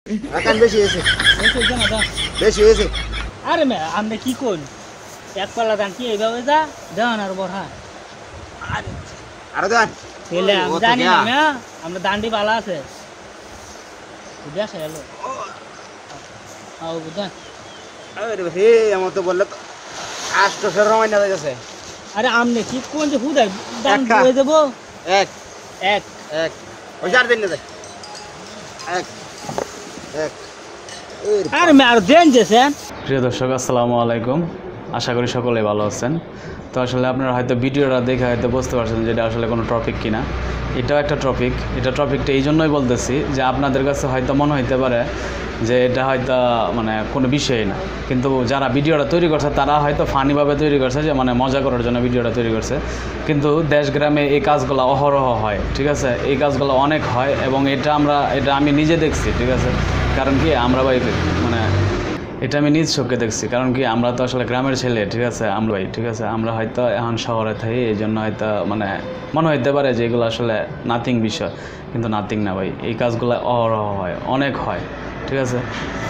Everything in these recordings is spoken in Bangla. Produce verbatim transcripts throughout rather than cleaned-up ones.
রাখান বেশি হয়েছে বেশি হয়েছে। আরে মে আমরা কি করি এক পাল্লা ধান কি এইভাবে যা দেন আর বড় আরো দেন পেলে আমি জানি না মে আমরা দান্ডি বালা আছে বুঝাস এলো আও বুঝান আরে হে আমার তো বললে তো আষ্টশো রমাই না যাচ্ছে। আরে আমনে কি কোন যে হুদাই দান দিয়ে দেব এক এক এক ওই চার দিন না যায় এক এক। আরে মে আর দেন যেছেন। প্রিয় দর্শক আসসালামু আলাইকুম, আশা করি সকলেই ভালো আছেন। তো আসলে আপনারা হয়তো ভিডিওটা দেখে হয়তো বুঝতে পারছেন যে এটা আসলে কোনো টপিক কিনা। এটাও একটা টপিক। এটা টপিকটা এই জন্যই বলতেছি যে আপনাদের কাছে হয়তো মনে হইতে পারে যে এটা হয়তো মানে কোনো বিষয় না, কিন্তু যারা ভিডিওটা তৈরি করছে তারা হয়তো ফানিভাবে তৈরি করছে, যে মানে মজা করার জন্য ভিডিওটা তৈরি করছে। কিন্তু দেশ গ্রামে এই কাজগুলো অহরহ হয়, ঠিক আছে, এই কাজগুলো অনেক হয় এবং এটা আমরা এটা আমি নিজে দেখছি, ঠিক আছে। কারণ কি আমরা ভাই মানে এটা আমি নিজ চোখে দেখছি। কারণ কি আমরা তো আসলে গ্রামের ছেলে, ঠিক আছে, আমরা ভাই ঠিক আছে, আমরা হয়তো এখন শহরে থাকি, এই জন্য হয়তো মানে মনে হইতে পারে যে এগুলো আসলে নাথিং বিষয়, কিন্তু নাথিং না ভাই, এই কাজগুলো অহরহ হয়, অনেক হয়, ঠিক আছে।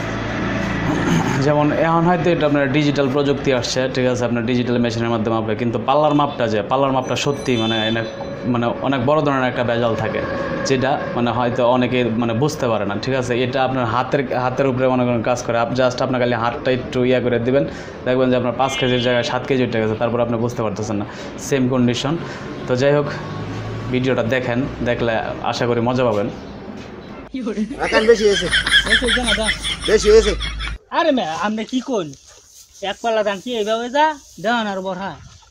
যেমন এখন হয়তো এটা আপনার ডিজিটাল প্রযুক্তি আসছে, ঠিক আছে, আপনার ডিজিটাল মেশিনের মাধ্যমে মাপে, কিন্তু পাল্লার মাপটা যে পাল্লার মাপটা সত্যি মানে এনে মানে অনেক বড় ধরনের একটা ভেজাল থাকে, যেটা মানে হয়তো অনেকে মানে বুঝতে পারে না, ঠিক আছে। এটা আপনার হাতের হাতের উপরে মনে করেন কাজ করে, আপ জাস্ট আপনার খালি হাতটা একটু ইয়া করে দেবেন, দেখবেন যে আপনার পাঁচ কেজির জায়গায় সাত কেজি উঠে গেছে, তারপর আপনি বুঝতে পারতেছেন না, সেম কন্ডিশন। তো যাই হোক, ভিডিওটা দেখেন, দেখলে আশা করি মজা পাবেন। রাখান বেশি হয়েছে বেশি হয়েছে। আরে মে আমরা কি কোন এক পাল্লা ধান কি এইভাবে যা দেন আর বড়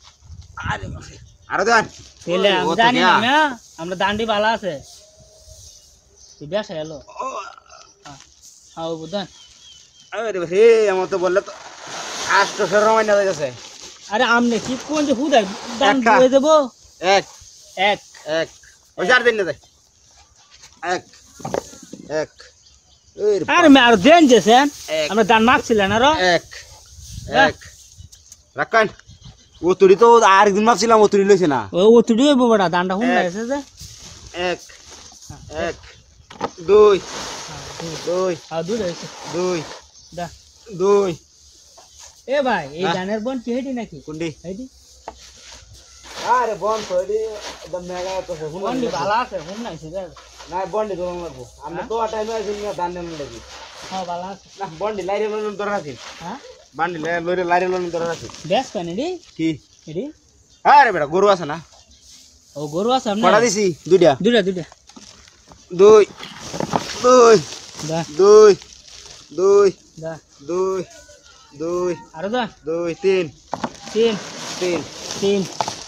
আরো দেন পেলে আমি জানি না মে আমরা দান্ডি বালা আছে বুঝাস এলো আও বুঝান। আরে হে আমার তো বললে তো আষ্টশো রমাই না যাচ্ছে। আরে আমনে কি কোন যে হুদাই দান দিয়ে দেব এক এক এক ওই চার দিন না যায় এক এক। আরে মে আর দেন যেছেন আমরা দান মাপছিলেন আর এক এক রাখান ও তুই তো আর একদিন মাপছিলাম, ও তুই লইছে না, ও ও তুই বড় দানটা হুন্ডা আছে যে এক এক দুই দুই আও দুই আছে দুই দা দুই। এ ভাই এই দানের বন কি হেডি নাকি কোনডি হেডি আরে বন কইডি একদম মেগা তো হুন বন্ডি বালা আছে হুন নাইছে দে না বন্ডি তো লাগবো আমরা তো টাইমে আছি না দান নেন লাগি। হ্যাঁ বালা আছে না বন্ডি লাইরে লন দর আছে। হ্যাঁ বান্ডি লইরে লাইরে লন দর আছে বেশ কানে রে কি এডি। আরে বেটা গরু আছে না, ও গরু আছে আমনে কটা দিছি দুইটা দুইটা দুইটা দুই দুই দা দুই দুই দা দুই দুই আর দা দুই তিন তিন তিন তিন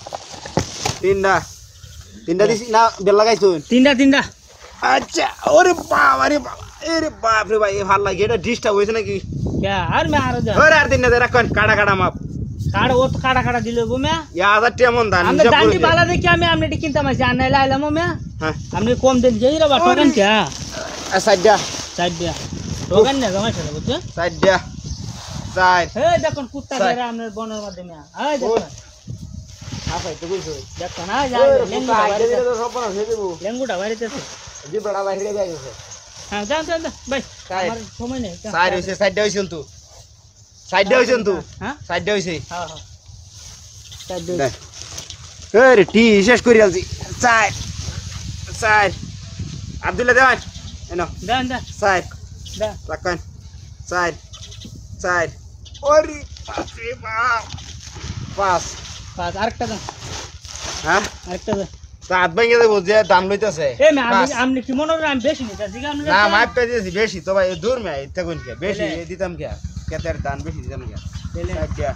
তিনটা তিনটা দিছি না বেল লাগাইছো তিনটা তিনটা। আচ্ছা ওরে বাবা রে বাবা এরে বাপ রে ভাই ভাল লাগে, এটা ডিস্টার্ব হইছে নাকি? क्या আর মে আর দা ওরে আর তিনটা দে রাখুন কাটা কাটা মাপ কাড় ও তো কাড়া কাড়া দিলো গো মে ইয়া হাজার টাকা মন দান আমরা দান্ডি বালা দেখি আমি আমনে টি কিনতাম আছে আনাই লাইলাম মে হ্যাঁ আমনে কম দেন যেই রে বা টোকেন কে সাইডা সাইড দিয়া টোকেন না জমা ছিল বুঝছো সাইডা সাইড হে দেখুন কুত্তা বেরা আমনে বনের মাধ্যমে এই দেখুন আফাই তো কইছো দেখো না যাই লেঙ্গুটা আইডা বাইরে দিলে তো সব না হয়ে দেব লেঙ্গুটা বাইরেতে আছে জি বড়া বাইরে যাইছে। হ্যাঁ যান যান ভাই আমার সময় নেই সাইড হইছে সাইডা হইছে তো সাইডা হইছে তো হ্যাঁ সাইডা হইছে হ্যাঁ হ্যাঁ সাইড দে আরে টি শেষ করি আলছি সাইড সাইড আব্দুল্লাহ দেওয়ান এনো দেন দেন সাইড দেন রাখুন সাইড সাইড ওরে বাপরে বাপ পাস পাঁচ আরেকটা দেন হ্যাঁ আরেকটা দেন হাত ভেঙে দেবো যে দাম লইতেছে। এ মে আমি আমনে কি মনে আমি বেশি নিতাছি আমনে না মাপ পে দিয়েছি বেশি তো ভাই দূর মে ইতে কোন কে বেশি দিতাম কে কেতের দান বেশি দিতাম কে তেলে সাইড দিয়া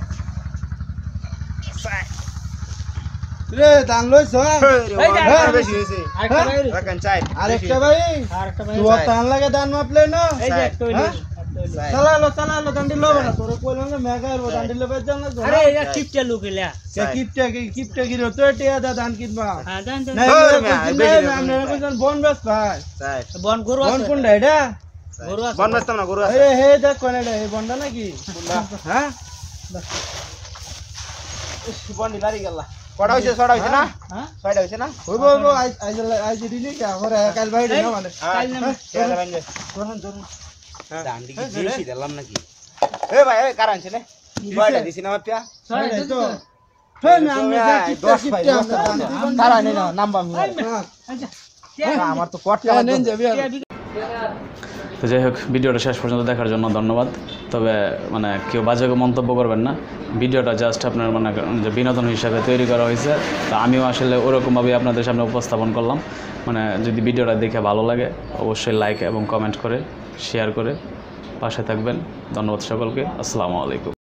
সাইড রে দান লইছ এই যে আর বেশি হইছে আরেকটা ভাই রাখেন সাইড আরেকটা ভাই আরেকটা ভাই তুই দান লাগে দান মাপলে না এই যে একটা হইলো চালালো চালালো দান্ডি লবে না তোরে কইলাম না মেগা এর দান্ডি লবে জান না আরে এটা কিপটা লুকিলা সে কিপটা কি কিপটা কি রে তো টিয়া দা দান কিনবা হ্যাঁ জান জান না আমি কইছেন বন বেস ভাই সাইড বন গরু বন আছে কোনটা এটা গরু আছে বন বেচতাম না গরু আছে আরে হে দেখ কোন এটা এই বনটা নাকি হ্যাঁ বন্ডি লারি গেল কটা হইছে ছটা হইছে না হ্যাঁ ছয়টা হইছে না হইব হইব আজ আজ আজ দিলি কা করে কাল ভাই না মানে কাল না তেলে ভাঙে ধরুন ধরুন দান্ডি কি বেশি দিলাম নাকি এ ভাই এ কার আনছে নে কয়টা দিছি না মাপিয়া ছয় এই তো। দিছে। ফের না আমি দশ দশ ভাই, ভাই দশ ভাই। কার আনে না নাম্বার আমি আচ্ছা কে আমার তো কট হ্যাঁ নেন যাবি আর কে দিকে? তো যাই হোক ভিডিওটা শেষ পর্যন্ত দেখার জন্য ধন্যবাদ। তবে মানে কেউ বাজে মন্তব্য করবেন না, ভিডিওটা জাস্ট আপনার মানে যে বিনোদন হিসাবে তৈরি করা হয়েছে। তো আমিও আসলে ওরকমভাবে আপনাদের সামনে উপস্থাপন করলাম। মানে যদি ভিডিওটা দেখে ভালো লাগে অবশ্যই লাইক এবং কমেন্ট করে শেয়ার করে পাশে থাকবেন। ধন্যবাদ সকলকে। আসসালামু আলাইকুম।